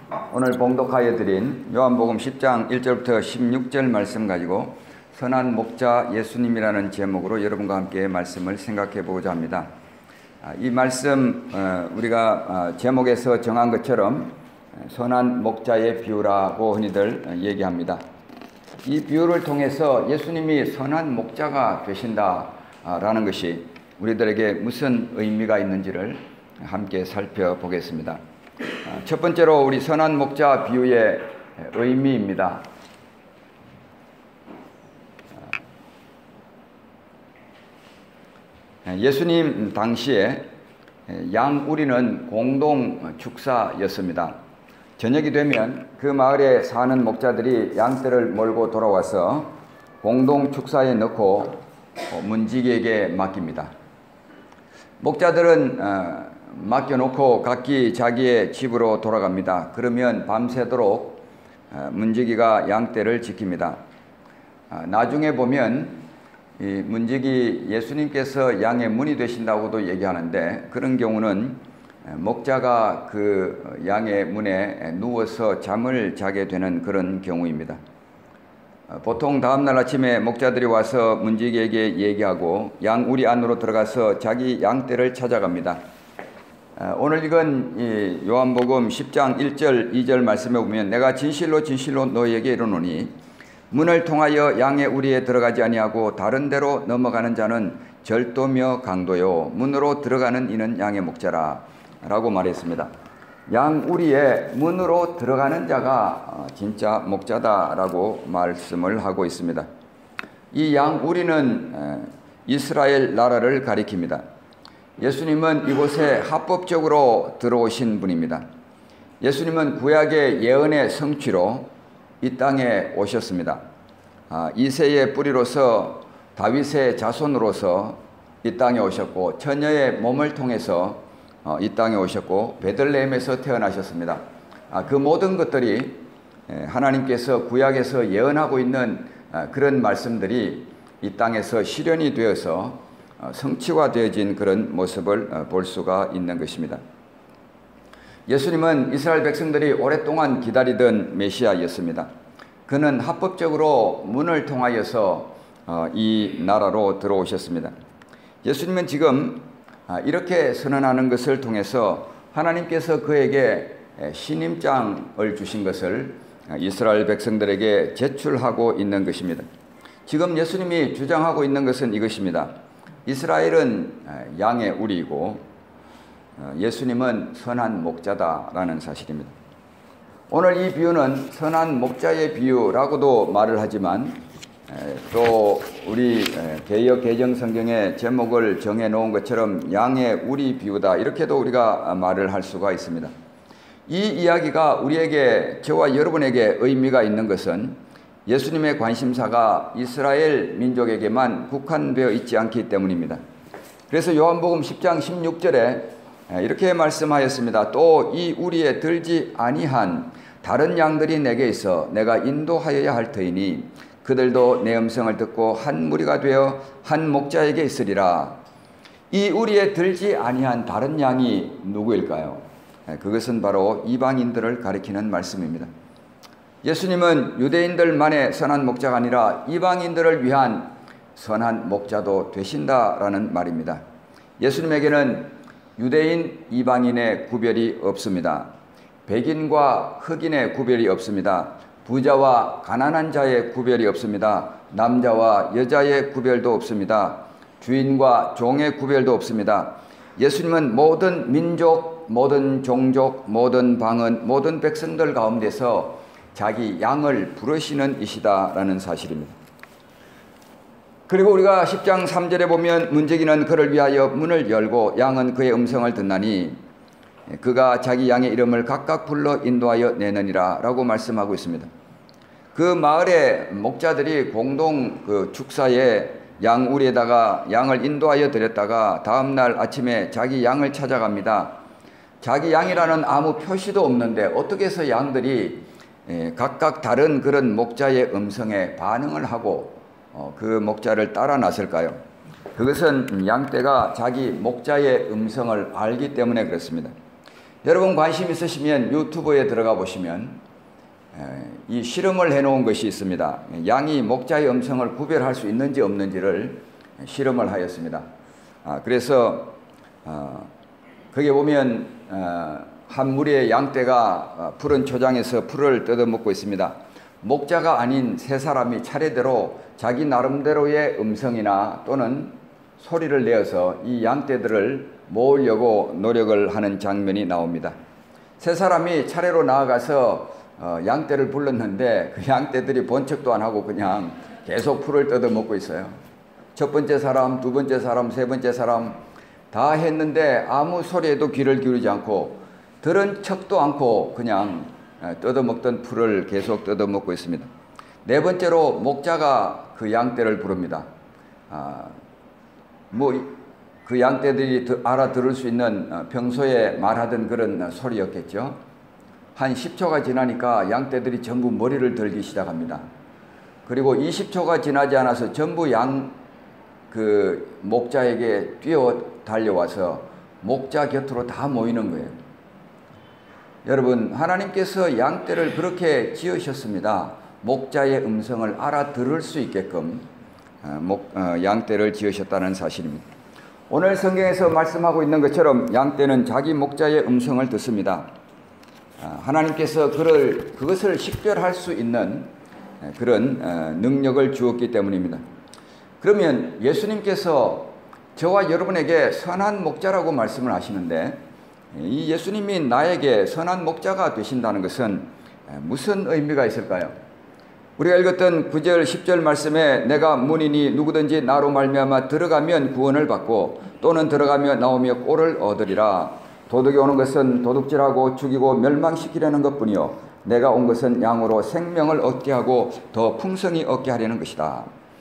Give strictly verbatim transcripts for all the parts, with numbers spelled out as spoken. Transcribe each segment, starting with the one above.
오늘 봉독하여 드린 요한복음 십 장 일 절부터 십육 절 말씀 가지고 선한 목자 예수님이라는 제목으로 여러분과 함께 말씀을 생각해 보고자 합니다. 이 말씀 우리가 제목에서 정한 것처럼 선한 목자의 비유라고 흔히들 얘기합니다. 이 비유를 통해서 예수님이 선한 목자가 되신다라는 것이 우리들에게 무슨 의미가 있는지를 함께 살펴보겠습니다. 첫 번째로 우리 선한 목자 비유의 의미입니다. 예수님 당시에 양우리는 공동 축사였습니다. 저녁이 되면 그 마을에 사는 목자들이 양떼를 몰고 돌아와서 공동 축사에 넣고 문지기에게 맡깁니다. 목자들은 맡겨놓고 각기 자기의 집으로 돌아갑니다. 그러면 밤새도록 문지기가 양떼를 지킵니다. 나중에 보면 이 문지기 예수님께서 양의 문이 되신다고도 얘기하는데, 그런 경우는 목자가 그 양의 문에 누워서 잠을 자게 되는 그런 경우입니다. 보통 다음날 아침에 목자들이 와서 문지기에게 얘기하고 양우리 안으로 들어가서 자기 양떼를 찾아갑니다. 오늘 읽은 이 요한복음 십 장 일 절 이 절 말씀에 보면 내가 진실로 진실로 너희에게 이르노니 문을 통하여 양의 우리에 들어가지 아니하고 다른 데로 넘어가는 자는 절도며 강도요 문으로 들어가는 이는 양의 목자라 라고 말했습니다. 양우리에 문으로 들어가는 자가 진짜 목자다라고 말씀을 하고 있습니다. 이 양우리는 이스라엘 나라를 가리킵니다. 예수님은 이곳에 합법적으로 들어오신 분입니다. 예수님은 구약의 예언의 성취로 이 땅에 오셨습니다. 이새의 뿌리로서 다윗의 자손으로서 이 땅에 오셨고, 처녀의 몸을 통해서 이 땅에 오셨고, 베들레헴에서 태어나셨습니다. 그 모든 것들이 하나님께서 구약에서 예언하고 있는 그런 말씀들이 이 땅에서 실현이 되어서 성취가 되어진 그런 모습을 볼 수가 있는 것입니다. 예수님은 이스라엘 백성들이 오랫동안 기다리던 메시아였습니다. 그는 합법적으로 문을 통하여서 이 나라로 들어오셨습니다. 예수님은 지금 이렇게 선언하는 것을 통해서 하나님께서 그에게 신임장을 주신 것을 이스라엘 백성들에게 제출하고 있는 것입니다. 지금 예수님이 주장하고 있는 것은 이것입니다. 이스라엘은 양의 우리이고 예수님은 선한 목자다라는 사실입니다. 오늘 이 비유는 선한 목자의 비유라고도 말을 하지만 또 우리 개역 개정 성경의 제목을 정해 놓은 것처럼 양의 우리 비유다 이렇게도 우리가 말을 할 수가 있습니다. 이 이야기가 우리에게, 저와 여러분에게 의미가 있는 것은 예수님의 관심사가 이스라엘 민족에게만 국한되어 있지 않기 때문입니다. 그래서 요한복음 십 장 십육 절에 이렇게 말씀하였습니다. 또 이 우리에 들지 아니한 다른 양들이 내게 있어 내가 인도하여야 할 터이니 그들도 내 음성을 듣고 한 무리가 되어 한 목자에게 있으리라. 이 우리에 들지 아니한 다른 양이 누구일까요? 그것은 바로 이방인들을 가리키는 말씀입니다. 예수님은 유대인들만의 선한 목자가 아니라 이방인들을 위한 선한 목자도 되신다라는 말입니다. 예수님에게는 유대인, 이방인의 구별이 없습니다. 백인과 흑인의 구별이 없습니다. 부자와 가난한 자의 구별이 없습니다. 남자와 여자의 구별도 없습니다. 주인과 종의 구별도 없습니다. 예수님은 모든 민족, 모든 종족, 모든 방언, 모든 백성들 가운데서 자기 양을 부르시는 이시다라는 사실입니다. 그리고 우리가 십 장 삼 절에 보면 문지기는 그를 위하여 문을 열고 양은 그의 음성을 듣나니 그가 자기 양의 이름을 각각 불러 인도하여 내느니라 라고 말씀하고 있습니다. 그 마을의 목자들이 공동 그 축사에 양우리에다가 양을 인도하여 드렸다가 다음날 아침에 자기 양을 찾아갑니다. 자기 양이라는 아무 표시도 없는데 어떻게 해서 양들이 각각 다른 그런 목자의 음성에 반응을 하고 그 목자를 따라 나설까요? 그것은 양떼가 자기 목자의 음성을 알기 때문에 그렇습니다. 여러분 관심 있으시면 유튜브에 들어가 보시면 이 실험을 해놓은 것이 있습니다. 양이 목자의 음성을 구별할 수 있는지 없는지를 실험을 하였습니다. 그래서 거기에 보면 한 무리의 양떼가 푸른 초장에서 풀을 뜯어먹고 있습니다. 목자가 아닌 세 사람이 차례대로 자기 나름대로의 음성이나 또는 소리를 내어서 이 양떼들을 모으려고 노력을 하는 장면이 나옵니다. 세 사람이 차례로 나아가서 어, 양떼를 불렀는데 그 양떼들이 본척도 안 하고 그냥 계속 풀을 뜯어먹고 있어요. 첫 번째 사람, 두 번째 사람, 세 번째 사람 다 했는데 아무 소리에도 귀를 기울이지 않고 들은 척도 않고 그냥 뜯어먹던 풀을 계속 뜯어먹고 있습니다. 네 번째로 목자가 그 양떼를 부릅니다. 아, 뭐 그 양떼들이 알아들을 수 있는 평소에 말하던 그런 소리였겠죠. 한 십 초가 지나니까 양떼들이 전부 머리를 들기 시작합니다. 그리고 이십 초가 지나지 않아서 전부 양 그 목자에게 뛰어 달려와서 목자 곁으로 다 모이는 거예요. 여러분, 하나님께서 양떼를 그렇게 지으셨습니다. 목자의 음성을 알아들을 수 있게끔 목, 어, 양떼를 지으셨다는 사실입니다. 오늘 성경에서 말씀하고 있는 것처럼 양떼는 자기 목자의 음성을 듣습니다. 하나님께서 그를, 그것을 식별할 수 있는 그런 능력을 주었기 때문입니다. 그러면 예수님께서 저와 여러분에게 선한 목자라고 말씀을 하시는데 이 예수님이 나에게 선한 목자가 되신다는 것은 무슨 의미가 있을까요? 우리가 읽었던 구 절 십 절 말씀에 내가 문이니 누구든지 나로 말미암아 들어가면 구원을 받고 또는 들어가며 나오며 꼴을 얻으리라. 도둑이 오는 것은 도둑질하고 죽이고 멸망시키려는 것뿐이요 내가 온 것은 양으로 생명을 얻게 하고 더 풍성히 얻게 하려는 것이다.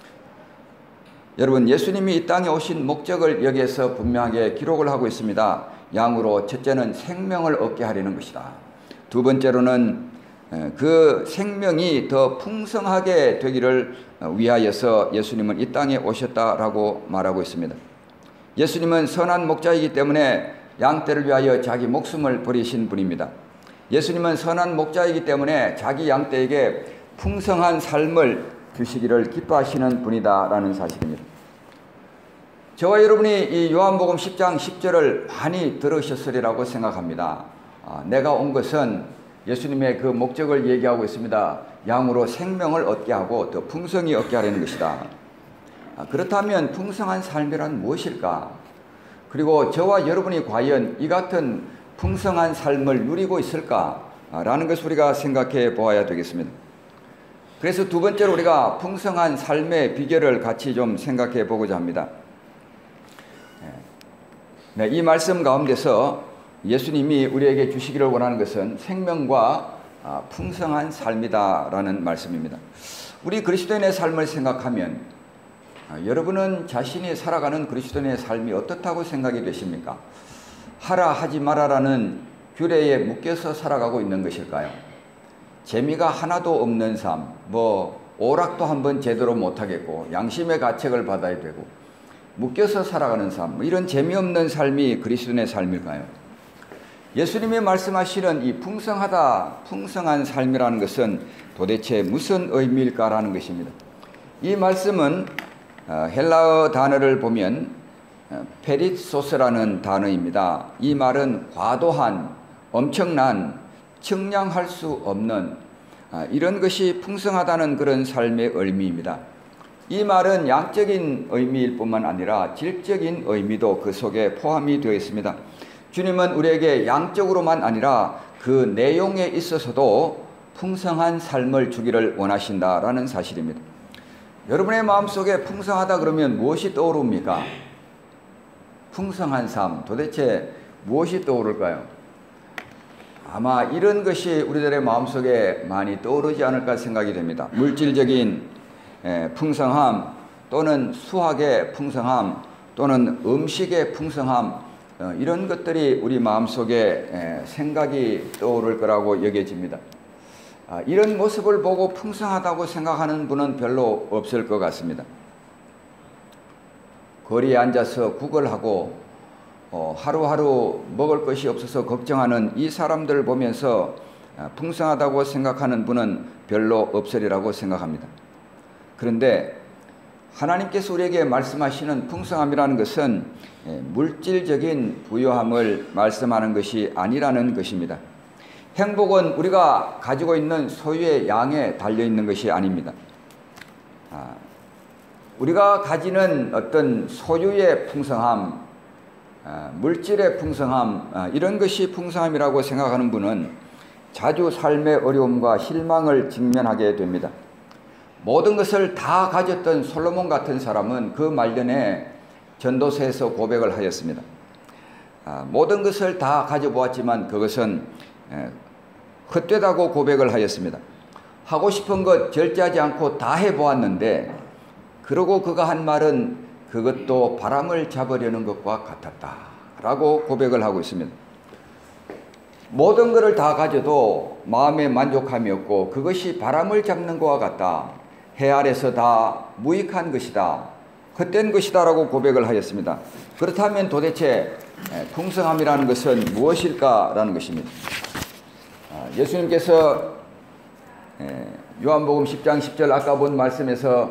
여러분, 예수님이 이 땅에 오신 목적을 여기에서 분명하게 기록을 하고 있습니다. 양으로 첫째는 생명을 얻게 하려는 것이다. 두 번째로는 그 생명이 더 풍성하게 되기를 위하여서 예수님은 이 땅에 오셨다라고 말하고 있습니다. 예수님은 선한 목자이기 때문에 양떼를 위하여 자기 목숨을 버리신 분입니다. 예수님은 선한 목자이기 때문에 자기 양떼에게 풍성한 삶을 주시기를 기뻐하시는 분이다라는 사실입니다. 저와 여러분이 이 요한복음 십 장 십 절을 많이 들으셨으리라고 생각합니다. 아, 내가 온 것은 예수님의 그 목적을 얘기하고 있습니다. 양으로 생명을 얻게 하고 더 풍성히 얻게 하려는 것이다. 아, 그렇다면 풍성한 삶이란 무엇일까? 그리고 저와 여러분이 과연 이 같은 풍성한 삶을 누리고 있을까라는 것을 우리가 생각해 보아야 되겠습니다. 그래서 두 번째로 우리가 풍성한 삶의 비결을 같이 좀 생각해 보고자 합니다. 네, 이 말씀 가운데서 예수님이 우리에게 주시기를 원하는 것은 생명과 풍성한 삶이다라는 말씀입니다. 우리 그리스도인의 삶을 생각하면 여러분은 자신이 살아가는 그리스도인의 삶이 어떻다고 생각이 되십니까? 하라 하지 마라라는 규례에 묶여서 살아가고 있는 것일까요? 재미가 하나도 없는 삶, 뭐 오락도 한번 제대로 못하겠고 양심의 가책을 받아야 되고 묶여서 살아가는 삶, 뭐 이런 재미없는 삶이 그리스도인의 삶일까요? 예수님이 말씀하시는 이 풍성하다, 풍성한 삶이라는 것은 도대체 무슨 의미일까라는 것입니다. 이 말씀은 헬라어 단어를 보면 페리소스라는 단어입니다. 이 말은 과도한, 엄청난, 측량할 수 없는 이런 것이 풍성하다는 그런 삶의 의미입니다. 이 말은 양적인 의미일 뿐만 아니라 질적인 의미도 그 속에 포함이 되어 있습니다. 주님은 우리에게 양적으로만 아니라 그 내용에 있어서도 풍성한 삶을 주기를 원하신다라는 사실입니다. 여러분의 마음속에 풍성하다 그러면 무엇이 떠오릅니까? 풍성한 삶, 도대체 무엇이 떠오를까요? 아마 이런 것이 우리들의 마음속에 많이 떠오르지 않을까 생각이 됩니다. 물질적인 풍성함 또는 수학의 풍성함 또는 음식의 풍성함, 이런 것들이 우리 마음속에 생각이 떠오를 거라고 여겨집니다. 이런 모습을 보고 풍성하다고 생각하는 분은 별로 없을 것 같습니다. 거리에 앉아서 구걸하고 어, 하루하루 먹을 것이 없어서 걱정하는 이 사람들을 보면서 풍성하다고 생각하는 분은 별로 없으리라고 생각합니다. 그런데 하나님께서 우리에게 말씀하시는 풍성함이라는 것은 물질적인 부유함을 말씀하는 것이 아니라는 것입니다. 행복은 우리가 가지고 있는 소유의 양에 달려있는 것이 아닙니다. 아, 우리가 가지는 어떤 소유의 풍성함, 아, 물질의 풍성함, 아, 이런 것이 풍성함이라고 생각하는 분은 자주 삶의 어려움과 실망을 직면하게 됩니다. 모든 것을 다 가졌던 솔로몬 같은 사람은 그 말년에 전도서에서 고백을 하였습니다. 아, 모든 것을 다 가져보았지만 그것은 에, 헛되다고 고백을 하였습니다. 하고 싶은 것 절제하지 않고 다 해보았는데 그러고 그가 한 말은 그것도 바람을 잡으려는 것과 같았다 라고 고백을 하고 있습니다. 모든 것을 다 가져도 마음에 만족함이 없고 그것이 바람을 잡는 것과 같다. 해 아래서 다 무익한 것이다. 헛된 것이다 라고 고백을 하였습니다. 그렇다면 도대체 풍성함이라는 것은 무엇일까라는 것입니다. 예수님께서 요한복음 십 장 십 절 아까 본 말씀에서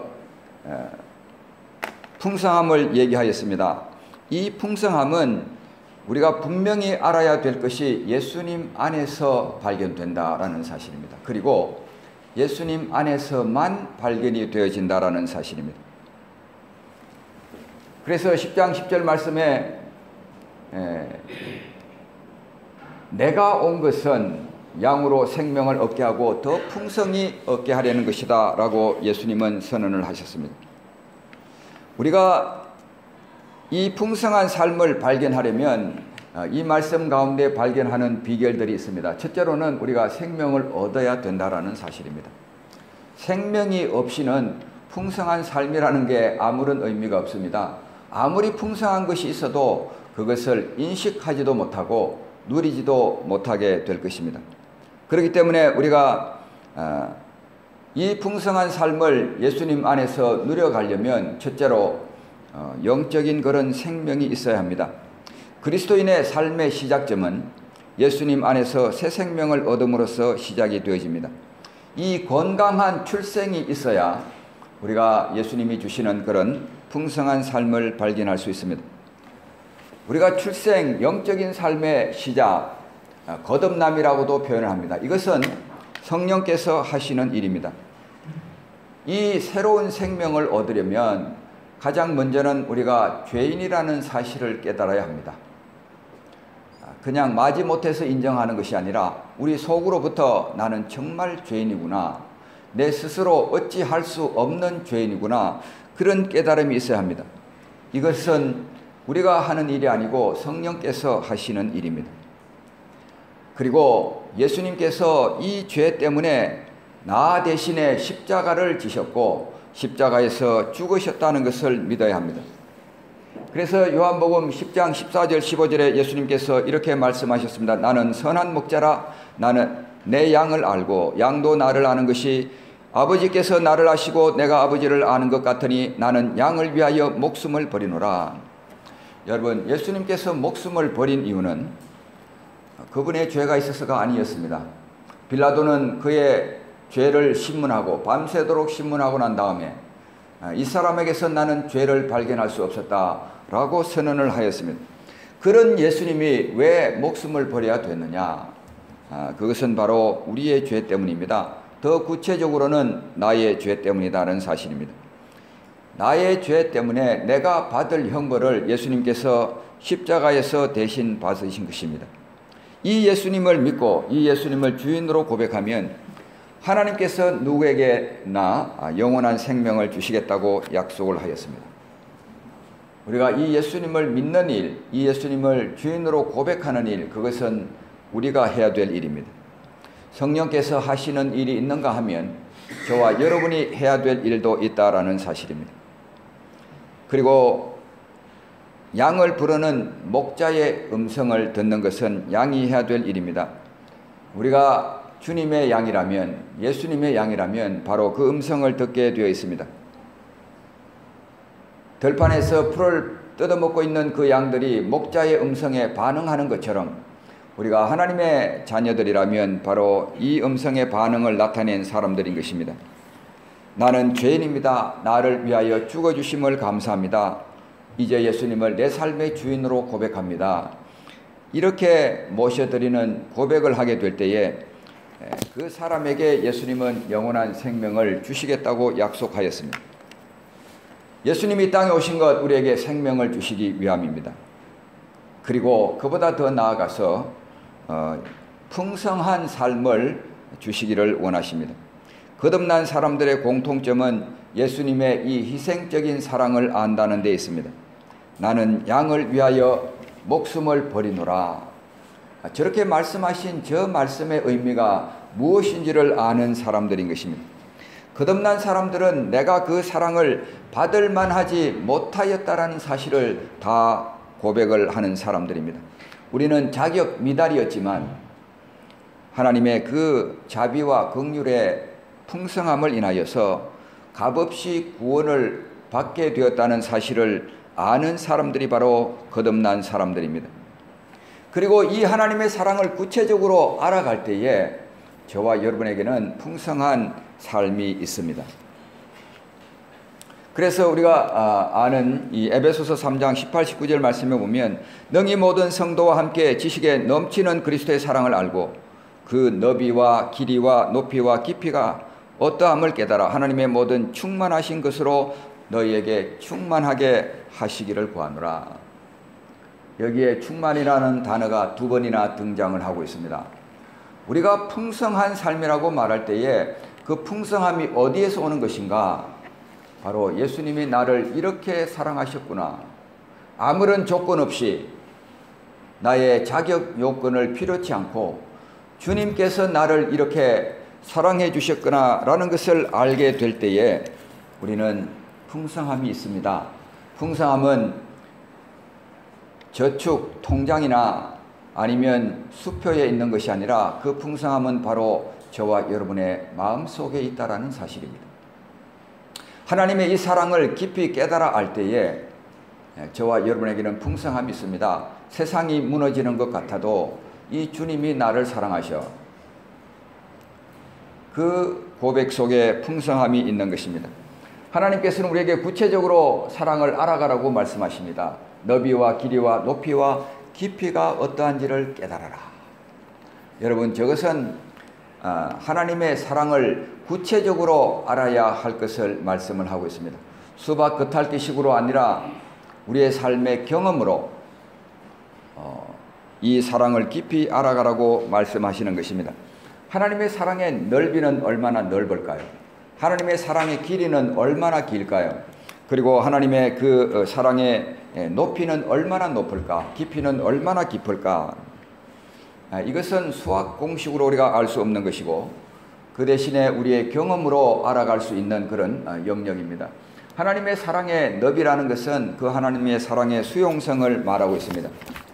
풍성함을 얘기하였습니다. 이 풍성함은 우리가 분명히 알아야 될 것이 예수님 안에서 발견된다라는 사실입니다. 그리고 예수님 안에서만 발견이 되어진다라는 사실입니다. 그래서 십 장 십 절 말씀에 에, 내가 온 것은 양으로 생명을 얻게 하고 더 풍성히 얻게 하려는 것이다 라고 예수님은 선언을 하셨습니다. 우리가 이 풍성한 삶을 발견하려면 이 말씀 가운데 발견하는 비결들이 있습니다. 첫째로는 우리가 생명을 얻어야 된다라는 사실입니다. 생명이 없이는 풍성한 삶이라는 게 아무런 의미가 없습니다. 아무리 풍성한 것이 있어도 그것을 인식하지도 못하고 누리지도 못하게 될 것입니다. 그렇기 때문에 우리가 이 풍성한 삶을 예수님 안에서 누려가려면 첫째로 영적인 그런 생명이 있어야 합니다. 그리스도인의 삶의 시작점은 예수님 안에서 새 생명을 얻음으로써 시작이 되어집니다. 이 건강한 출생이 있어야 우리가 예수님이 주시는 그런 풍성한 삶을 발견할 수 있습니다. 우리가 출생, 영적인 삶의 시작, 거듭남이라고도 표현을 합니다. 이것은 성령께서 하시는 일입니다. 이 새로운 생명을 얻으려면 가장 먼저는 우리가 죄인이라는 사실을 깨달아야 합니다. 그냥 마지못해서 인정하는 것이 아니라 우리 속으로부터 나는 정말 죄인이구나, 내 스스로 어찌할 수 없는 죄인이구나, 그런 깨달음이 있어야 합니다. 이것은 우리가 하는 일이 아니고 성령께서 하시는 일입니다. 그리고 예수님께서 이 죄 때문에 나 대신에 십자가를 지셨고 십자가에서 죽으셨다는 것을 믿어야 합니다. 그래서 요한복음 십 장 십사 절 십오 절에 예수님께서 이렇게 말씀하셨습니다. 나는 선한 목자라, 나는 내 양을 알고 양도 나를 아는 것이 아버지께서 나를 아시고 내가 아버지를 아는 것 같으니 나는 양을 위하여 목숨을 버리노라. 여러분, 예수님께서 목숨을 버린 이유는 그분의 죄가 있어서가 아니었습니다. 빌라도는 그의 죄를 신문하고 밤새도록 신문하고 난 다음에 이 사람에게서 나는 죄를 발견할 수 없었다라고 선언을 하였습니다. 그런 예수님이 왜 목숨을 버려야 됐느냐? 그것은 바로 우리의 죄 때문입니다. 더 구체적으로는 나의 죄 때문이라는 사실입니다. 나의 죄 때문에 내가 받을 형벌을 예수님께서 십자가에서 대신 받으신 것입니다. 이 예수님을 믿고 이 예수님을 주인으로 고백하면 하나님께서 누구에게나 영원한 생명을 주시겠다고 약속을 하였습니다. 우리가 이 예수님을 믿는 일, 이 예수님을 주인으로 고백하는 일, 그것은 우리가 해야 될 일입니다. 성령께서 하시는 일이 있는가 하면 저와 여러분이 해야 될 일도 있다라는 사실입니다. 그리고 양을 부르는 목자의 음성을 듣는 것은 양이 해야 될 일입니다. 우리가 주님의 양이라면, 예수님의 양이라면 바로 그 음성을 듣게 되어 있습니다. 들판에서 풀을 뜯어먹고 있는 그 양들이 목자의 음성에 반응하는 것처럼 우리가 하나님의 자녀들이라면 바로 이 음성의 반응을 나타낸 사람들인 것입니다. 나는 죄인입니다. 나를 위하여 죽어주심을 감사합니다. 이제 예수님을 내 삶의 주인으로 고백합니다. 이렇게 모셔드리는 고백을 하게 될 때에 그 사람에게 예수님은 영원한 생명을 주시겠다고 약속하였습니다. 예수님이 땅에 오신 것 우리에게 생명을 주시기 위함입니다. 그리고 그보다 더 나아가서 어, 풍성한 삶을 주시기를 원하십니다. 거듭난 사람들의 공통점은 예수님의 이 희생적인 사랑을 안다는 데 있습니다. 나는 양을 위하여 목숨을 버리노라. 저렇게 말씀하신 저 말씀의 의미가 무엇인지를 아는 사람들인 것입니다. 거듭난 사람들은 내가 그 사랑을 받을 만하지 못하였다라는 사실을 다 고백을 하는 사람들입니다. 우리는 자격 미달이었지만 하나님의 그 자비와 긍휼의 풍성함을 인하여서 값없이 구원을 받게 되었다는 사실을 아는 사람들이 바로 거듭난 사람들입니다. 그리고 이 하나님의 사랑을 구체적으로 알아갈 때에 저와 여러분에게는 풍성한 삶이 있습니다. 그래서 우리가 아는 이 에베소서 삼 장 십팔, 십구 절 말씀에 보면 능히 모든 성도와 함께 지식에 넘치는 그리스도의 사랑을 알고 그 너비와 길이와 높이와 깊이가 어떠함을 깨달아 하나님의 모든 충만하신 것으로 너희에게 충만하게 하시기를 구하노라. 여기에 충만이라는 단어가 두 번이나 등장을 하고 있습니다. 우리가 풍성한 삶이라고 말할 때에 그 풍성함이 어디에서 오는 것인가? 바로 예수님이 나를 이렇게 사랑하셨구나. 아무런 조건 없이 나의 자격 요건을 필요치 않고 주님께서 나를 이렇게 사랑해 주셨구나 라는 것을 알게 될 때에 우리는 풍성함이 있습니다. 풍성함은 저축 통장이나 아니면 수표에 있는 것이 아니라 그 풍성함은 바로 저와 여러분의 마음속에 있다라는 사실입니다. 하나님의 이 사랑을 깊이 깨달아 알 때에 저와 여러분에게는 풍성함이 있습니다. 세상이 무너지는 것 같아도 이 주님이 나를 사랑하셔. 그 고백 속에 풍성함이 있는 것입니다. 하나님께서는 우리에게 구체적으로 사랑을 알아가라고 말씀하십니다. 너비와 길이와 높이와 깊이가 어떠한지를 깨달아라. 여러분, 저것은 하나님의 사랑을 구체적으로 알아야 할 것을 말씀을 하고 있습니다. 수박 겉핥기식으로 아니라 우리의 삶의 경험으로 이 사랑을 깊이 알아가라고 말씀하시는 것입니다. 하나님의 사랑의 넓이는 얼마나 넓을까요? 하나님의 사랑의 길이는 얼마나 길까요? 그리고 하나님의 그 사랑의 높이는 얼마나 높을까? 깊이는 얼마나 깊을까? 이것은 수학 공식으로 우리가 알 수 없는 것이고 그 대신에 우리의 경험으로 알아갈 수 있는 그런 영역입니다. 하나님의 사랑의 너비라는 것은 그 하나님의 사랑의 수용성을 말하고 있습니다.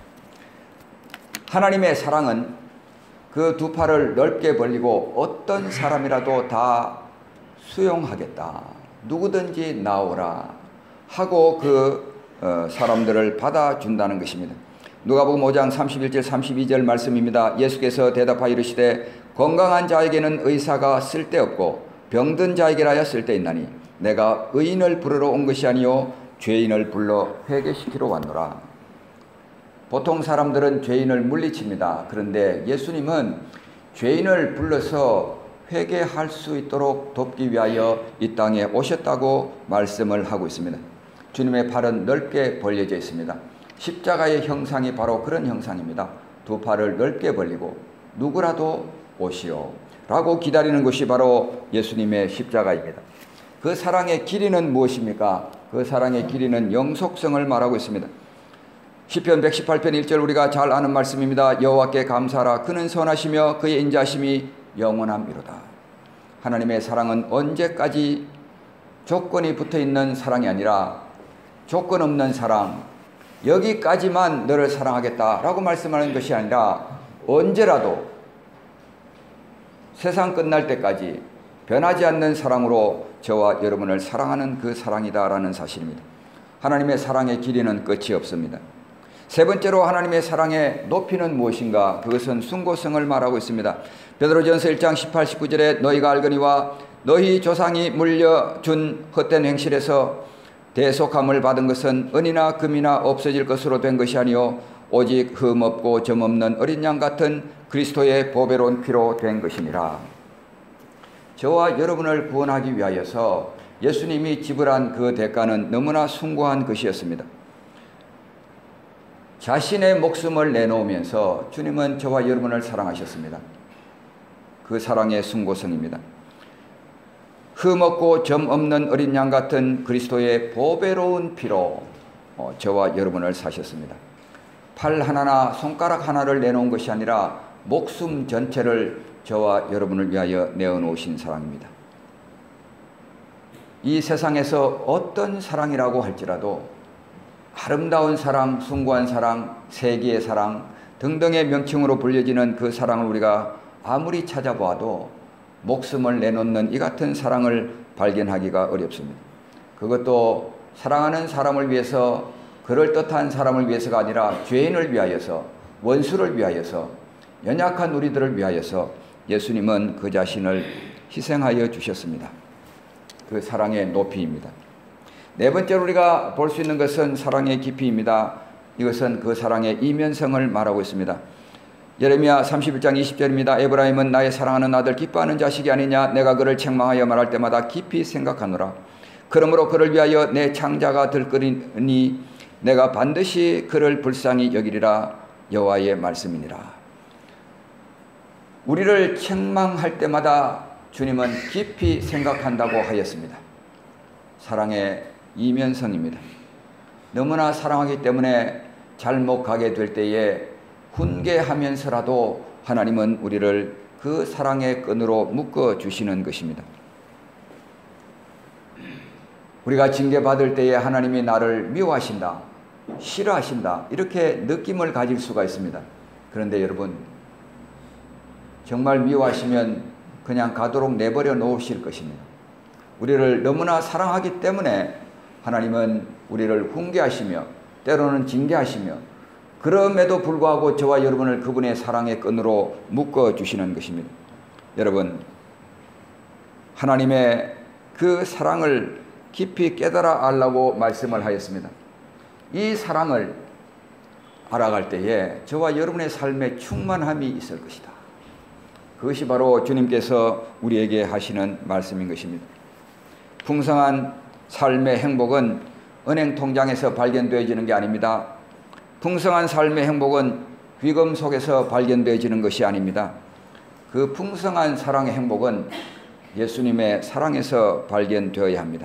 하나님의 사랑은 그 두 팔을 넓게 벌리고 어떤 사람이라도 다 수용하겠다. 누구든지 나오라 하고 그 어, 사람들을 받아준다는 것입니다. 누가복음 오 장 삼십일 절 삼십이 절 말씀입니다. 예수께서 대답하여 이르시되 건강한 자에게는 의사가 쓸데없고 병든 자에게라야 쓸데있나니 내가 의인을 부르러 온 것이 아니요 죄인을 불러 회개시키러 왔노라. 보통 사람들은 죄인을 물리칩니다. 그런데 예수님은 죄인을 불러서 회개할 수 있도록 돕기 위하여 이 땅에 오셨다고 말씀을 하고 있습니다. 주님의 팔은 넓게 벌려져 있습니다. 십자가의 형상이 바로 그런 형상입니다. 두 팔을 넓게 벌리고 누구라도 오시오 라고 기다리는 것이 바로 예수님의 십자가입니다. 그 사랑의 길이는 무엇입니까? 그 사랑의 길이는 영속성을 말하고 있습니다. 시편 백십팔 편 일 절 우리가 잘 아는 말씀입니다. 여호와께 감사하라. 그는 선하시며 그의 인자심이 영원함이로다. 하나님의 사랑은 언제까지 조건이 붙어있는 사랑이 아니라 조건 없는 사랑, 여기까지만 너를 사랑하겠다라고 말씀하는 것이 아니라 언제라도 세상 끝날 때까지 변하지 않는 사랑으로 저와 여러분을 사랑하는 그 사랑이다라는 사실입니다. 하나님의 사랑의 길이는 끝이 없습니다. 세 번째로 하나님의 사랑의 높이는 무엇인가? 그것은 숭고성을 말하고 있습니다. 베드로전서 일 장 십팔, 십구 절에 너희가 알거니와 너희 조상이 물려준 헛된 행실에서 대속함을 받은 것은 은이나 금이나 없어질 것으로 된 것이 아니요 오직 흠없고 점없는 어린 양 같은 그리스도의 보배로운 피로 된 것이니라. 저와 여러분을 구원하기 위하여서 예수님이 지불한 그 대가는 너무나 숭고한 것이었습니다. 자신의 목숨을 내놓으면서 주님은 저와 여러분을 사랑하셨습니다. 그 사랑의 숭고성입니다. 흠없고 점 없는 어린 양 같은 그리스도의 보배로운 피로 저와 여러분을 사셨습니다. 팔 하나나 손가락 하나를 내놓은 것이 아니라 목숨 전체를 저와 여러분을 위하여 내어놓으신 사랑입니다. 이 세상에서 어떤 사랑이라고 할지라도 아름다운 사랑, 숭고한 사랑, 세기의 사랑 등등의 명칭으로 불려지는 그 사랑을 우리가 아무리 찾아보아도 목숨을 내놓는 이 같은 사랑을 발견하기가 어렵습니다. 그것도 사랑하는 사람을 위해서, 그럴듯한 사람을 위해서가 아니라 죄인을 위하여서, 원수를 위하여서, 연약한 우리들을 위하여서 예수님은 그 자신을 희생하여 주셨습니다. 그 사랑의 높이입니다. 네 번째로 우리가 볼 수 있는 것은 사랑의 깊이입니다. 이것은 그 사랑의 이면성을 말하고 있습니다. 예레미야 삼십일 장 이십 절입니다. 에브라임은 나의 사랑하는 아들 기뻐하는 자식이 아니냐. 내가 그를 책망하여 말할 때마다 깊이 생각하노라. 그러므로 그를 위하여 내 창자가 들끓이니 내가 반드시 그를 불쌍히 여기리라. 여호와의 말씀이니라. 우리를 책망할 때마다 주님은 깊이 생각한다고 하였습니다. 사랑의 이면성입니다. 너무나 사랑하기 때문에 잘못 가게 될 때에 훈계하면서라도 하나님은 우리를 그 사랑의 끈으로 묶어주시는 것입니다. 우리가 징계받을 때에 하나님이 나를 미워하신다, 싫어하신다 이렇게 느낌을 가질 수가 있습니다. 그런데 여러분, 정말 미워하시면 그냥 가도록 내버려 놓으실 것입니다. 우리를 너무나 사랑하기 때문에 하나님은 우리를 훈계하시며 때로는 징계하시며 그럼에도 불구하고 저와 여러분을 그분의 사랑의 끈으로 묶어주시는 것입니다. 여러분, 하나님의 그 사랑을 깊이 깨달아 알라고 말씀을 하였습니다. 이 사랑을 알아갈 때에 저와 여러분의 삶에 충만함이 있을 것이다. 그것이 바로 주님께서 우리에게 하시는 말씀인 것입니다. 풍성한 삶의 행복은 은행 통장에서 발견되어지는 게 아닙니다. 풍성한 삶의 행복은 귀금 속에서 발견되어지는 것이 아닙니다. 그 풍성한 사랑의 행복은 예수님의 사랑에서 발견되어야 합니다.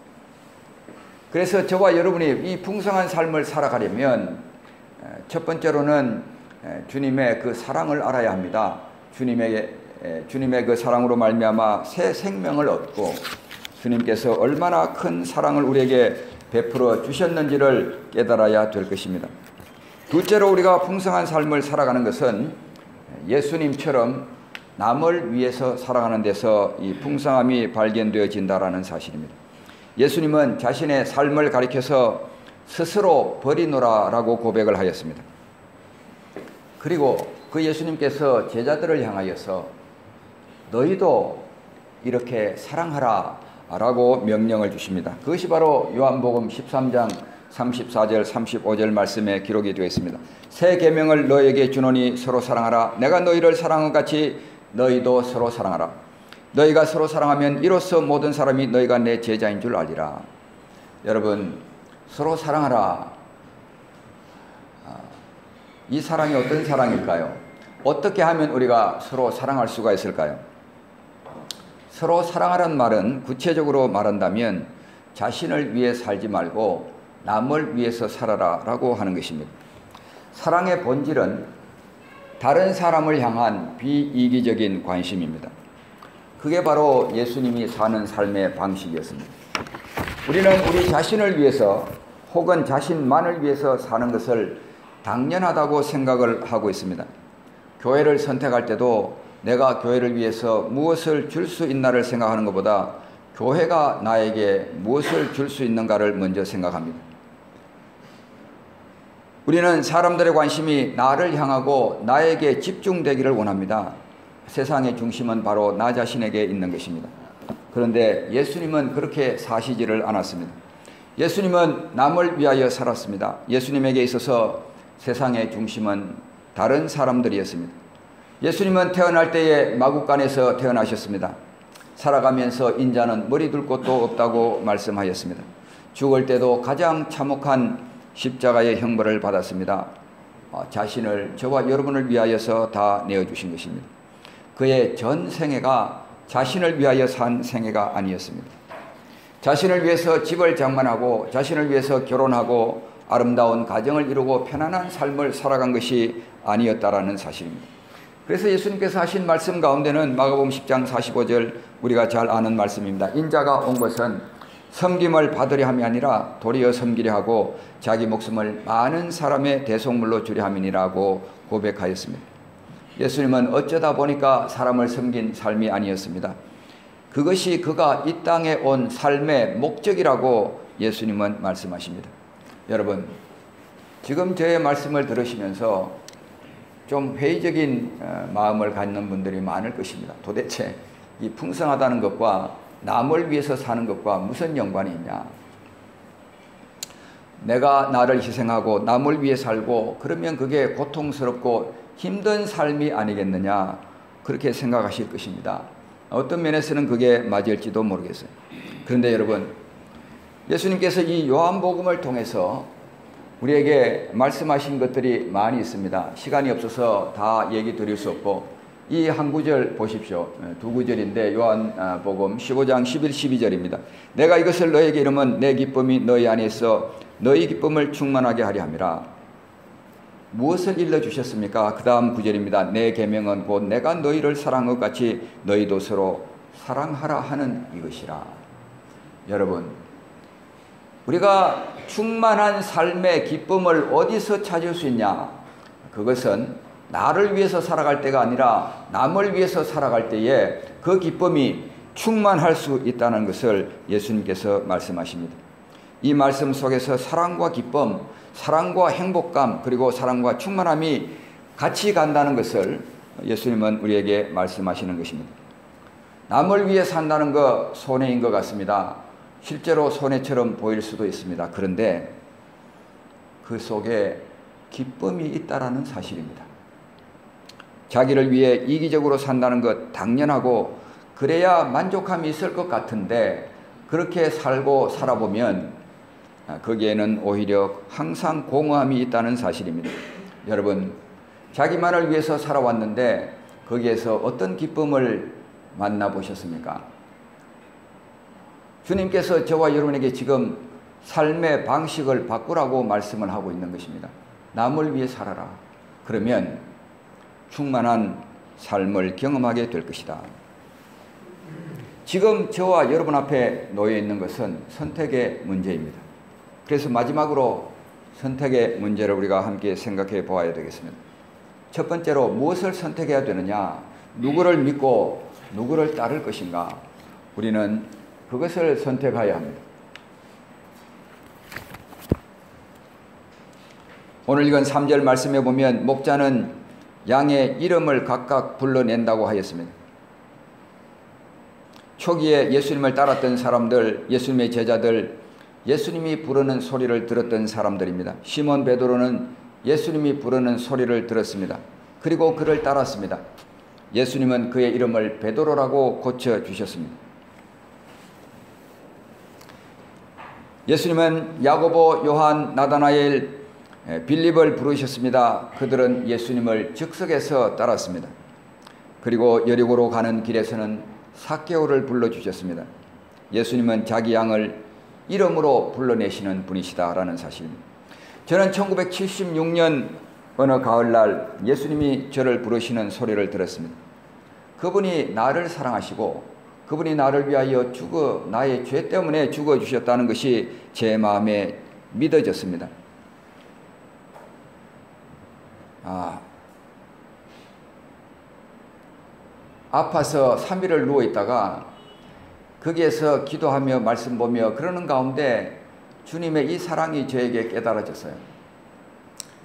그래서 저와 여러분이 이 풍성한 삶을 살아가려면 첫 번째로는 주님의 그 사랑을 알아야 합니다. 주님의, 주님의 그 사랑으로 말미암아 새 생명을 얻고 주님께서 얼마나 큰 사랑을 우리에게 베풀어 주셨는지를 깨달아야 될 것입니다. 둘째로 우리가 풍성한 삶을 살아가는 것은 예수님처럼 남을 위해서 살아가는 데서 이 풍성함이 발견되어진다라는 사실입니다. 예수님은 자신의 삶을 가리켜서 스스로 버리노라라고 고백을 하였습니다. 그리고 그 예수님께서 제자들을 향하여서 너희도 이렇게 사랑하라 라고 명령을 주십니다. 그것이 바로 요한복음 십삼 장 삼십사 절 삼십오 절 말씀에 기록이 되어 있습니다. 새 계명을 너희에게 주노니 서로 사랑하라. 내가 너희를 사랑한 같이 너희도 서로 사랑하라. 너희가 서로 사랑하면 이로써 모든 사람이 너희가 내 제자인 줄 알리라. 여러분, 서로 사랑하라. 이 사랑이 어떤 사랑일까요? 어떻게 하면 우리가 서로 사랑할 수가 있을까요? 서로 사랑하라는 말은 구체적으로 말한다면 자신을 위해 살지 말고 남을 위해서 살아라 라고 하는 것입니다. 사랑의 본질은 다른 사람을 향한 비이기적인 관심입니다. 그게 바로 예수님이 사는 삶의 방식이었습니다. 우리는 우리 자신을 위해서 혹은 자신만을 위해서 사는 것을 당연하다고 생각을 하고 있습니다. 교회를 선택할 때도 내가 교회를 위해서 무엇을 줄 수 있나를 생각하는 것보다 교회가 나에게 무엇을 줄 수 있는가를 먼저 생각합니다. 우리는 사람들의 관심이 나를 향하고 나에게 집중되기를 원합니다. 세상의 중심은 바로 나 자신에게 있는 것입니다. 그런데 예수님은 그렇게 사시지를 않았습니다. 예수님은 남을 위하여 살았습니다. 예수님에게 있어서 세상의 중심은 다른 사람들이었습니다. 예수님은 태어날 때에 마구간에서 태어나셨습니다. 살아가면서 인자는 머리 둘 곳도 없다고 말씀하였습니다. 죽을 때도 가장 참혹한 십자가의 형벌을 받았습니다. 자신을 저와 여러분을 위하여서 다 내어주신 것입니다. 그의 전 생애가 자신을 위하여 산 생애가 아니었습니다. 자신을 위해서 집을 장만하고 자신을 위해서 결혼하고 아름다운 가정을 이루고 편안한 삶을 살아간 것이 아니었다라는 사실입니다. 그래서 예수님께서 하신 말씀 가운데는 마가복음 십 장 사십오 절 우리가 잘 아는 말씀입니다. 인자가 온 것은 섬김을 받으려 함이 아니라 도리어 섬기려 하고 자기 목숨을 많은 사람의 대속물로 주려 함이니라고 고백하였습니다. 예수님은 어쩌다 보니까 사람을 섬긴 삶이 아니었습니다. 그것이 그가 이 땅에 온 삶의 목적이라고 예수님은 말씀하십니다. 여러분, 지금 저의 말씀을 들으시면서 좀 회의적인 마음을 갖는 분들이 많을 것입니다. 도대체 이 풍성하다는 것과 남을 위해서 사는 것과 무슨 연관이 있냐? 내가 나를 희생하고 남을 위해 살고 그러면 그게 고통스럽고 힘든 삶이 아니겠느냐? 그렇게 생각하실 것입니다. 어떤 면에서는 그게 맞을지도 모르겠어요. 그런데 여러분, 예수님께서 이 요한복음을 통해서 우리에게 말씀하신 것들이 많이 있습니다. 시간이 없어서 다 얘기 드릴 수 없고 이 한 구절 보십시오. 두 구절인데 요한복음 십오 장 십일, 십이 절입니다. 내가 이것을 너에게 이르면 내 기쁨이 너희 안에 있어 너희 기쁨을 충만하게 하려 함이라. 무엇을 일러주셨습니까? 그 다음 구절입니다. 내 계명은 곧 내가 너희를 사랑한 것 같이 너희도 서로 사랑하라 하는 이것이라. 여러분, 우리가 충만한 삶의 기쁨을 어디서 찾을 수 있냐? 그것은 나를 위해서 살아갈 때가 아니라 남을 위해서 살아갈 때에 그 기쁨이 충만할 수 있다는 것을 예수님께서 말씀하십니다. 이 말씀 속에서 사랑과 기쁨, 사랑과 행복감, 그리고 사랑과 충만함이 같이 간다는 것을 예수님은 우리에게 말씀하시는 것입니다. 남을 위해 산다는 거 손해인 것 같습니다. 실제로 손해처럼 보일 수도 있습니다. 그런데 그 속에 기쁨이 있다라는 사실입니다. 자기를 위해 이기적으로 산다는 것 당연하고 그래야 만족함이 있을 것 같은데 그렇게 살고 살아보면 거기에는 오히려 항상 공허함이 있다는 사실입니다. 여러분, 자기만을 위해서 살아왔는데 거기에서 어떤 기쁨을 만나보셨습니까? 주님께서 저와 여러분에게 지금 삶의 방식을 바꾸라고 말씀을 하고 있는 것입니다. 남을 위해 살아라. 그러면 충만한 삶을 경험하게 될 것이다. 지금 저와 여러분 앞에 놓여 있는 것은 선택의 문제입니다. 그래서 마지막으로 선택의 문제를 우리가 함께 생각해 보아야 되겠습니다. 첫 번째로 무엇을 선택해야 되느냐? 누구를 믿고 누구를 따를 것인가? 우리는 그것을 선택해야 합니다. 오늘 읽은 삼 절 말씀에 보면 목자는 양의 이름을 각각 불러낸다고 하였습니다. 초기에 예수님을 따랐던 사람들, 예수님의 제자들, 예수님이 부르는 소리를 들었던 사람들입니다. 시몬 베드로는 예수님이 부르는 소리를 들었습니다. 그리고 그를 따랐습니다. 예수님은 그의 이름을 베드로라고 고쳐주셨습니다. 예수님은 야고보, 요한, 나다나엘, 빌립을 부르셨습니다. 그들은 예수님을 즉석에서 따랐습니다. 그리고 여리고로 가는 길에서는 삭개오를 불러주셨습니다. 예수님은 자기 양을 이름으로 불러내시는 분이시다라는 사실입니다. 저는 천구백칠십육 년 어느 가을날 예수님이 저를 부르시는 소리를 들었습니다. 그분이 나를 사랑하시고 그분이 나를 위하여 죽어 나의 죄 때문에 죽어주셨다는 것이 제 마음에 믿어졌습니다. 아, 아파서 삼 일을 누워있다가 거기에서 기도하며 말씀 보며 그러는 가운데 주님의 이 사랑이 저에게 깨달아졌어요.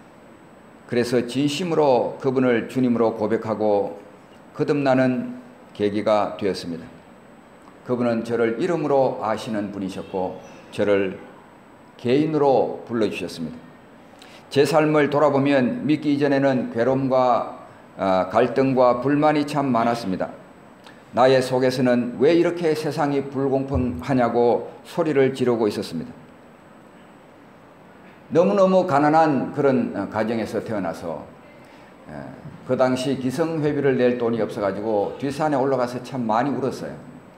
그래서 진심으로 그분을 주님으로 고백하고 거듭나는 계기가 되었습니다. 그분은 저를 이름으로 아시는 분이셨고 저를 개인으로 불러주셨습니다. 제 삶을 돌아보면 믿기 이전에는 괴로움과 갈등과 불만이 참 많았습니다. 나의 속에서는 왜 이렇게 세상이 불공평하냐고 소리를 지르고 있었습니다. 너무너무 가난한 그런 가정에서 태어나서 그 당시 기성회비를 낼 돈이 없어가지고 뒷산에 올라가서 참 많이 울었어요.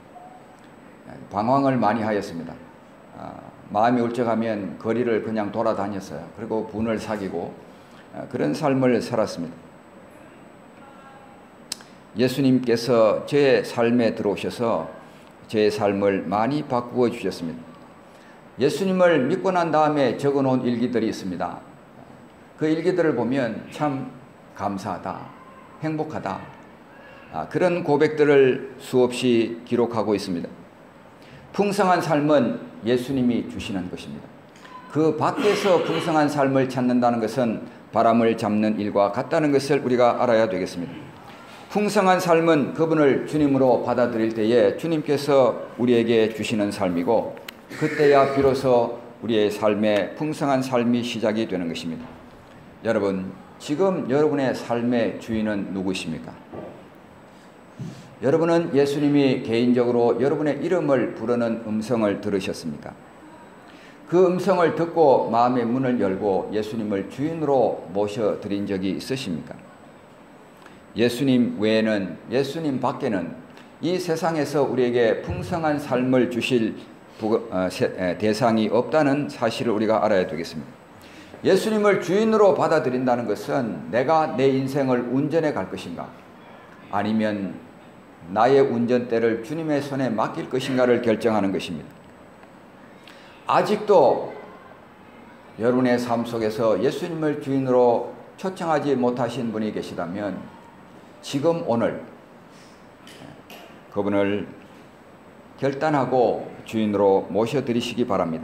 방황을 많이 하였습니다. 마음이 울적하면 거리를 그냥 돌아다녔어요. 그리고 분을 사귀고 그런 삶을 살았습니다. 예수님께서 제 삶에 들어오셔서 제 삶을 많이 바꾸어 주셨습니다. 예수님을 믿고 난 다음에 적어놓은 일기들이 있습니다. 그 일기들을 보면 참 감사하다, 행복하다, 그런 고백들을 수없이 기록하고 있습니다. 풍성한 삶은 예수님이 주시는 것입니다. 그 밖에서 풍성한 삶을 찾는다는 것은 바람을 잡는 일과 같다는 것을 우리가 알아야 되겠습니다. 풍성한 삶은 그분을 주님으로 받아들일 때에 주님께서 우리에게 주시는 삶이고 그때야 비로소 우리의 삶에 풍성한 삶이 시작이 되는 것입니다. 여러분, 지금 여러분의 삶의 주인은 누구십니까? 여러분은 예수님이 개인적으로 여러분의 이름을 부르는 음성을 들으셨습니까? 그 음성을 듣고 마음의 문을 열고 예수님을 주인으로 모셔드린 적이 있으십니까? 예수님 외에는, 예수님 밖에는 이 세상에서 우리에게 풍성한 삶을 주실 대상이 없다는 사실을 우리가 알아야 되겠습니다. 예수님을 주인으로 받아들인다는 것은 내가 내 인생을 운전해 갈 것인가, 아니면 나의 운전대를 주님의 손에 맡길 것인가를 결정하는 것입니다. 아직도 여러분의 삶 속에서 예수님을 주인으로 초청하지 못하신 분이 계시다면 지금 오늘 그분을 결단하고 주인으로 모셔드리시기 바랍니다.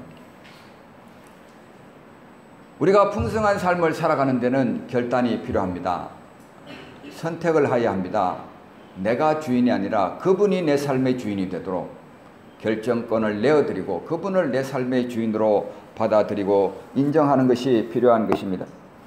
우리가 풍성한 삶을 살아가는 데는 결단이 필요합니다. 선택을 해야 합니다. 내가 주인이 아니라 그분이 내 삶의 주인이 되도록 결정권을 내어드리고 그분을 내 삶의 주인으로 받아들이고 인정하는 것이 필요한 것입니다.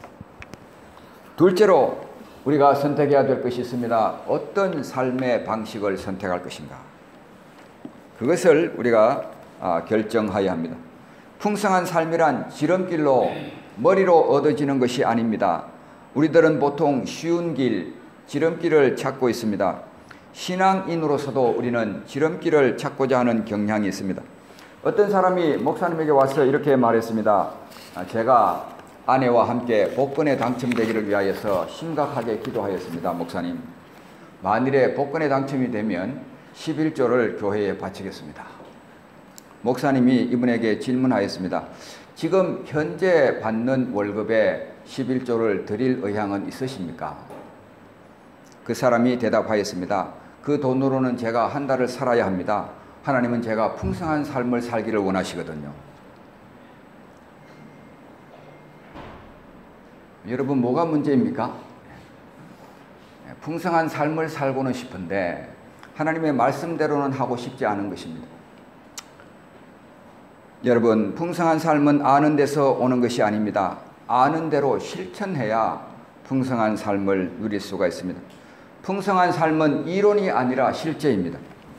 둘째로 우리가 선택해야 될 것이 있습니다. 어떤 삶의 방식을 선택할 것인가? 그것을 우리가 결정해야 합니다. 풍성한 삶이란 지름길로 머리로 얻어지는 것이 아닙니다. 우리들은 보통 쉬운 길, 지름길을 찾고 있습니다. 신앙인으로서도 우리는 지름길을 찾고자 하는 경향이 있습니다. 어떤 사람이 목사님에게 와서 이렇게 말했습니다. 제가 아내와 함께 복권에 당첨되기를 위하여서 심각하게 기도하였습니다. 목사님, 만일에 복권에 당첨이 되면 십일조를 교회에 바치겠습니다. 목사님이 이분에게 질문하였습니다. 지금 현재 받는 월급에 십일조를 드릴 의향은 있으십니까? 그 사람이 대답하였습니다. 그 돈으로는 제가 한 달을 살아야 합니다. 하나님은 제가 풍성한 삶을 살기를 원하시거든요. 여러분, 뭐가 문제입니까? 풍성한 삶을 살고는 싶은데 하나님의 말씀대로는 하고 싶지 않은 것입니다. 여러분, 풍성한 삶은 아는 데서 오는 것이 아닙니다. 아는 대로 실천해야 풍성한 삶을 누릴 수가 있습니다. 풍성한 삶은 이론이 아니라 실제입니다.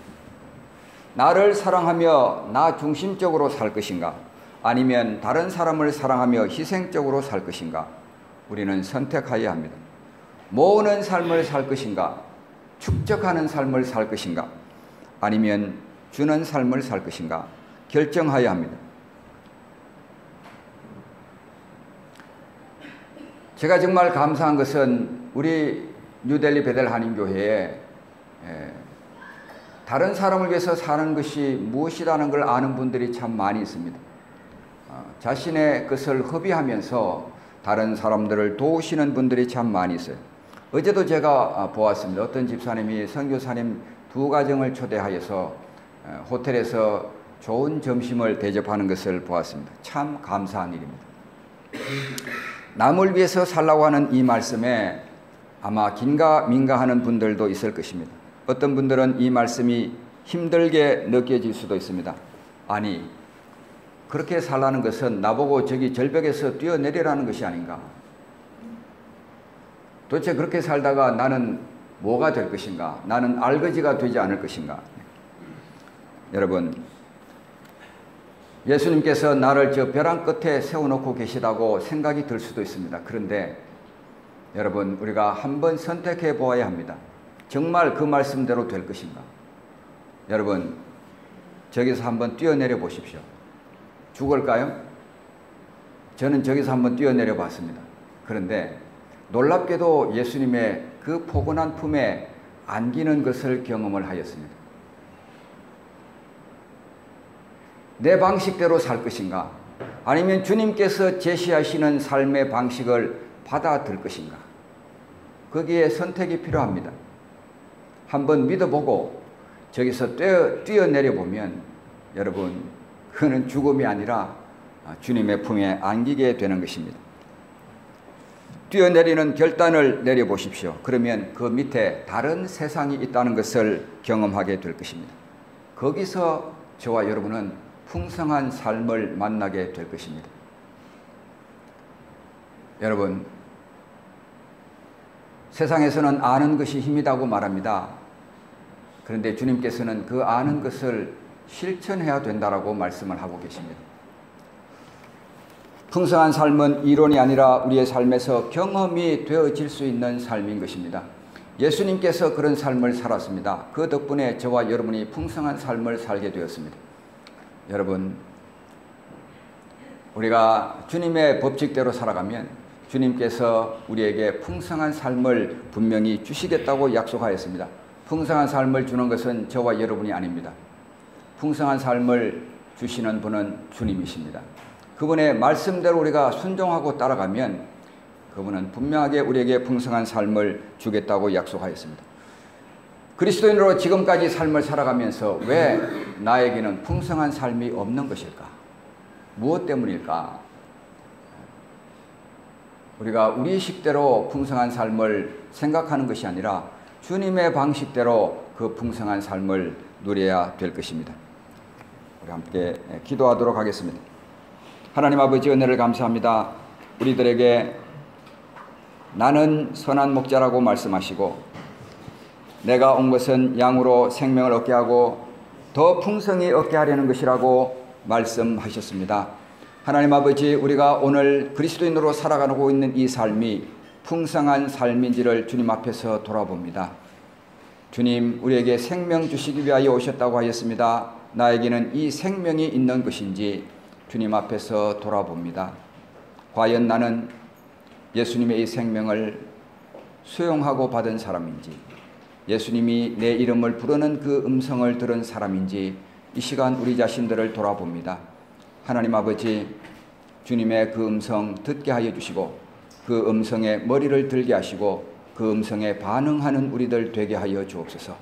나를 사랑하며 나 중심적으로 살 것인가, 아니면 다른 사람을 사랑하며 희생적으로 살 것인가, 우리는 선택해야 합니다. 모으는 삶을 살 것인가, 축적하는 삶을 살 것인가, 아니면 주는 삶을 살 것인가 결정해야 합니다. 제가 정말 감사한 것은 우리 뉴델리 베델 한인교회에 다른 사람을 위해서 사는 것이 무엇이라는 걸 아는 분들이 참 많이 있습니다. 자신의 것을 허비하면서 다른 사람들을 도우시는 분들이 참 많이 있어요. 어제도 제가 보았습니다. 어떤 집사님이 선교사님 두 가정을 초대하여서 호텔에서 좋은 점심을 대접하는 것을 보았습니다. 참 감사한 일입니다. 남을 위해서 살라고 하는 이 말씀에 아마 긴가민가 하는 분들도 있을 것입니다. 어떤 분들은 이 말씀이 힘들게 느껴질 수도 있습니다. 아니, 그렇게 살라는 것은 나보고 저기 절벽에서 뛰어내리라는 것이 아닌가? 도대체 그렇게 살다가 나는 뭐가 될 것인가? 나는 알거지가 되지 않을 것인가? 여러분, 예수님께서 나를 저 벼랑 끝에 세워놓고 계시다고 생각이 들 수도 있습니다. 그런데 여러분, 우리가 한번 선택해 보아야 합니다. 정말 그 말씀대로 될 것인가? 여러분, 저기서 한번 뛰어내려 보십시오. 죽을까요? 저는 저기서 한번 뛰어내려 봤습니다. 그런데 놀랍게도 예수님의 그 포근한 품에 안기는 것을 경험을 하였습니다. 내 방식대로 살 것인가? 아니면 주님께서 제시하시는 삶의 방식을 받아들 것인가? 거기에 선택이 필요합니다. 한번 믿어보고 저기서 뛰어, 뛰어내려 보면 여러분, 그는 죽음이 아니라 주님의 품에 안기게 되는 것입니다. 뛰어내리는 결단을 내려보십시오. 그러면 그 밑에 다른 세상이 있다는 것을 경험하게 될 것입니다. 거기서 저와 여러분은 풍성한 삶을 만나게 될 것입니다. 여러분, 세상에서는 아는 것이 힘이라고 말합니다. 그런데 주님께서는 그 아는 것을 실천해야 된다라고 말씀을 하고 계십니다. 풍성한 삶은 이론이 아니라 우리의 삶에서 경험이 되어질 수 있는 삶인 것입니다. 예수님께서 그런 삶을 살았습니다. 그 덕분에 저와 여러분이 풍성한 삶을 살게 되었습니다. 여러분, 우리가 주님의 법칙대로 살아가면 주님께서 우리에게 풍성한 삶을 분명히 주시겠다고 약속하였습니다. 풍성한 삶을 주는 것은 저와 여러분이 아닙니다. 풍성한 삶을 주시는 분은 주님이십니다. 그분의 말씀대로 우리가 순종하고 따라가면 그분은 분명하게 우리에게 풍성한 삶을 주겠다고 약속하였습니다. 그리스도인으로 지금까지 삶을 살아가면서 왜 나에게는 풍성한 삶이 없는 것일까? 무엇 때문일까? 우리가 우리 식대로 풍성한 삶을 생각하는 것이 아니라 주님의 방식대로 그 풍성한 삶을 누려야 될 것입니다. 우리 함께 기도하도록 하겠습니다. 하나님 아버지, 은혜를 감사합니다. 우리들에게 나는 선한 목자라고 말씀하시고 내가 온 것은 양으로 생명을 얻게 하고 더 풍성히 얻게 하려는 것이라고 말씀하셨습니다. 하나님 아버지, 우리가 오늘 그리스도인으로 살아가고 있는 이 삶이 풍성한 삶인지를 주님 앞에서 돌아봅니다. 주님, 우리에게 생명 주시기 위하여 오셨다고 하였습니다. 나에게는 이 생명이 있는 것인지 주님 앞에서 돌아봅니다. 과연 나는 예수님의 이 생명을 수용하고 받은 사람인지, 예수님이 내 이름을 부르는 그 음성을 들은 사람인지 이 시간 우리 자신들을 돌아봅니다. 하나님 아버지, 주님의 그 음성 듣게 하여 주시고 그 음성에 머리를 들게 하시고 그 음성에 반응하는 우리들 되게 하여 주옵소서.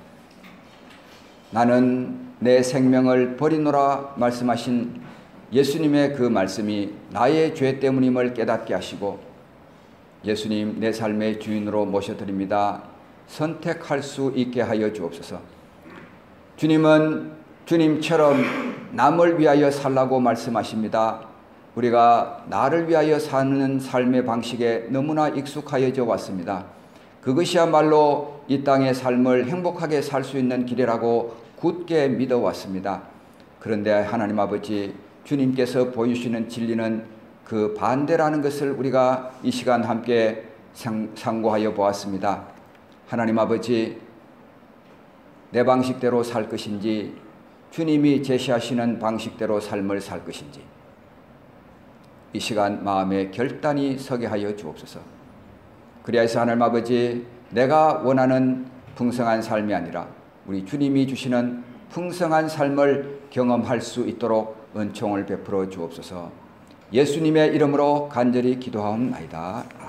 나는 내 생명을 버리노라 말씀하신 예수님의 그 말씀이 나의 죄 때문임을 깨닫게 하시고 예수님, 내 삶의 주인으로 모셔드립니다. 선택할 수 있게 하여 주옵소서. 주님은 주님처럼 남을 위하여 살라고 말씀하십니다. 우리가 나를 위하여 사는 삶의 방식에 너무나 익숙하여져 왔습니다. 그것이야말로 이 땅의 삶을 행복하게 살 수 있는 길이라고 굳게 믿어왔습니다. 그런데 하나님 아버지, 주님께서 보여주시는 진리는 그 반대라는 것을 우리가 이 시간 함께 상고하여 보았습니다. 하나님 아버지, 내 방식대로 살 것인지 주님이 제시하시는 방식대로 삶을 살 것인지 이 시간 마음에 결단이 서게 하여 주옵소서. 그리하여서 하나님 아버지, 내가 원하는 풍성한 삶이 아니라 우리 주님이 주시는 풍성한 삶을 경험할 수 있도록 은총을 베풀어 주옵소서. 예수님의 이름으로 간절히 기도하옵나이다.